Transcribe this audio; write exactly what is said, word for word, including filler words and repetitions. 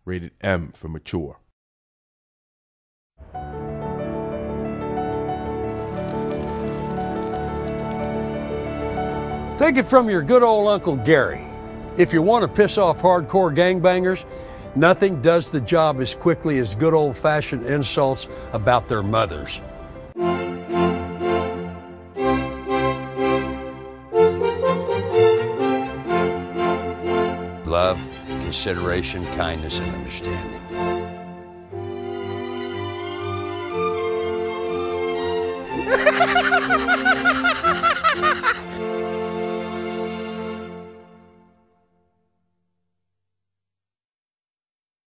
Rated M for mature. Take it from your good old Uncle Gary. If you want to piss off hardcore gangbangers, nothing does the job as quickly as good old-fashioned insults about their mothers. Love, consideration, kindness, and understanding.